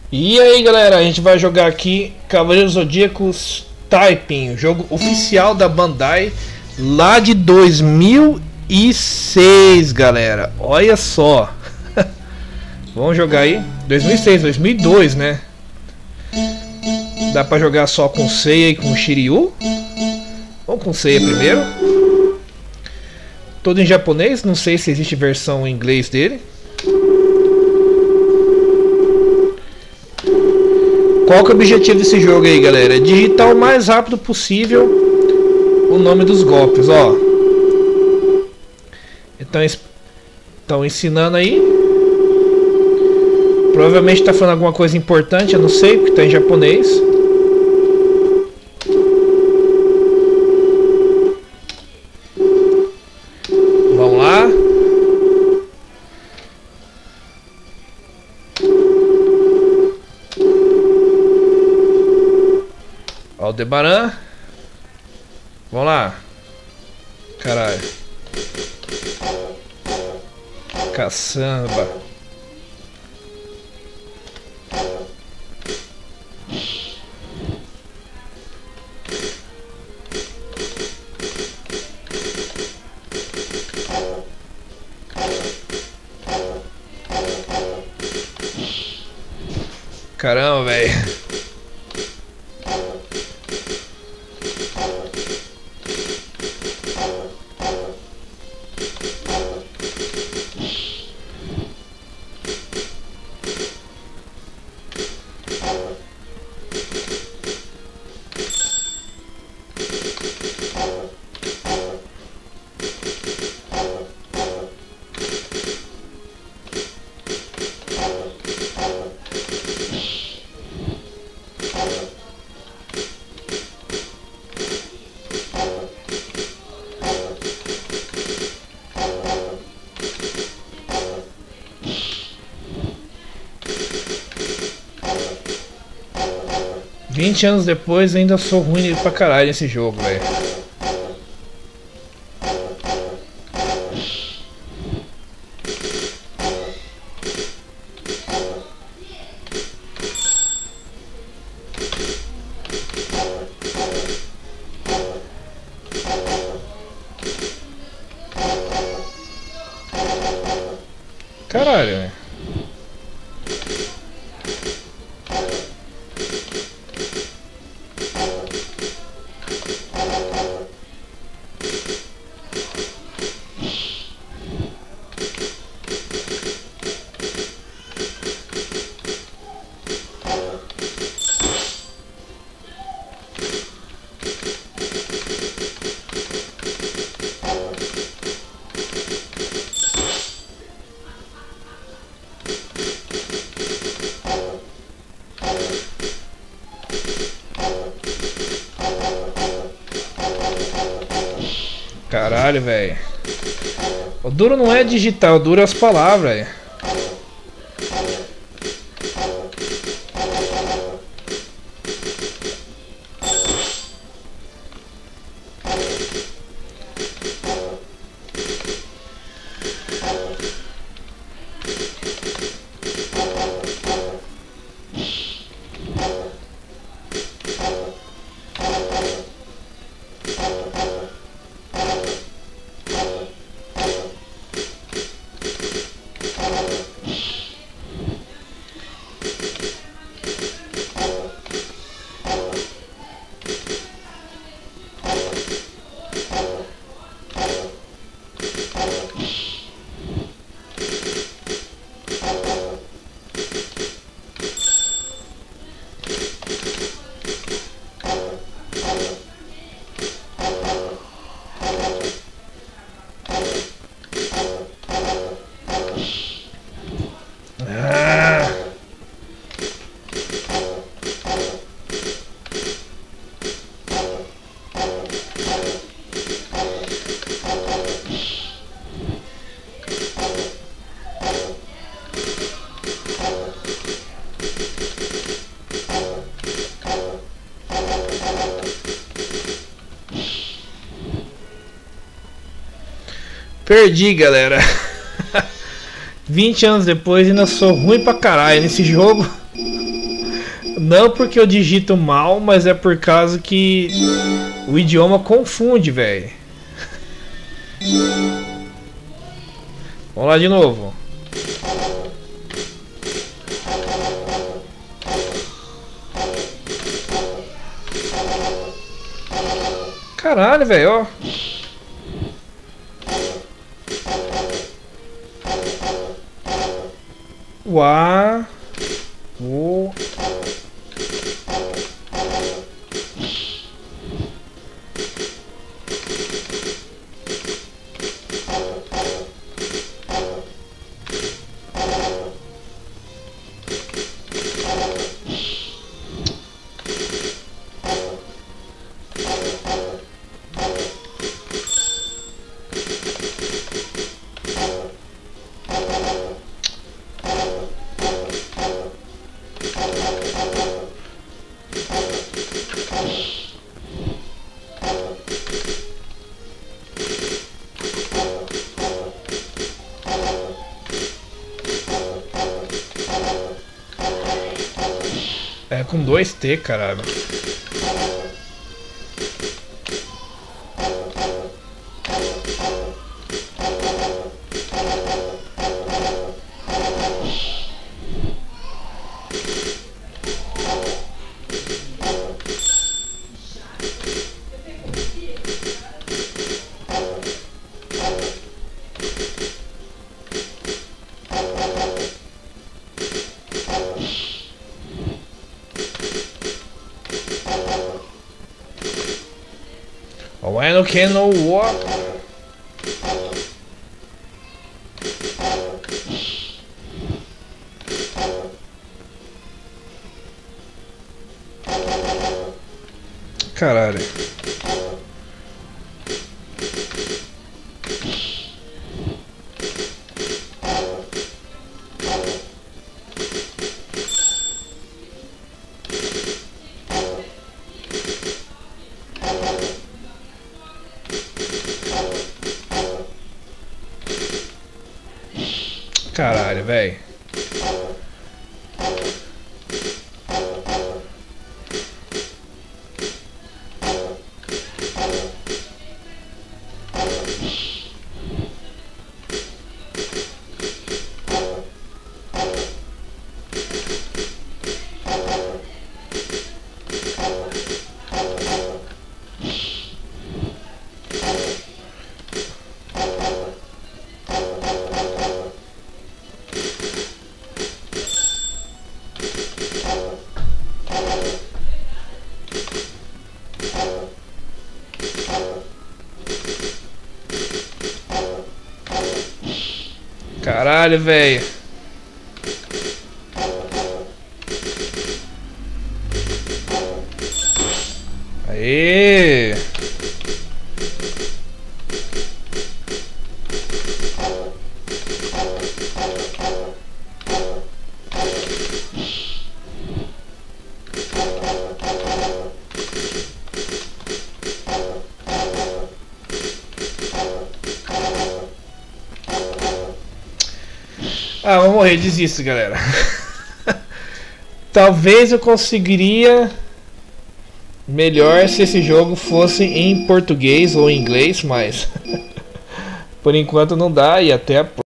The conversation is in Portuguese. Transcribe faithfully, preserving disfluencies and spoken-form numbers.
E aí galera, a gente vai jogar aqui Cavaleiros Zodíacos Taiping, o jogo oficial da Bandai lá de dois mil e seis, galera. Olha só. Vamos jogar aí. dois mil e seis, dois mil e dois, né? Dá pra jogar só com Seiya e com Shiryu. Vamos com Seiya primeiro. Todo em japonês, não sei se existe versão em inglês dele. Qual que é o objetivo desse jogo aí, galera? É digitar o mais rápido possível o nome dos golpes, ó. Então, estão ensinando aí. Provavelmente está falando alguma coisa importante, eu não sei, porque está em japonês. Vamos lá. Aldebaran. Vamos lá. Caralho. Caçamba. Caramba, velho. vinte anos depois ainda sou ruim pra caralho nesse jogo, velho. Caralho, velho. Caralho, velho. O duro não é digitar, o duro é as palavras, velho. Perdi, galera. vinte anos depois ainda sou ruim pra caralho nesse jogo. Não porque eu digito mal, mas é por causa que o idioma confunde, velho. Vamos lá de novo. Caralho, velho, ó. Uá. O. É com dois T, caralho. When you cannot walk. Caralho. Caralho, velho. Caralho, velho. Aê! Ah, vou morrer, desisto, galera. Talvez eu conseguiria melhor se esse jogo fosse em português ou em inglês, mas por enquanto não dá. E até a próxima.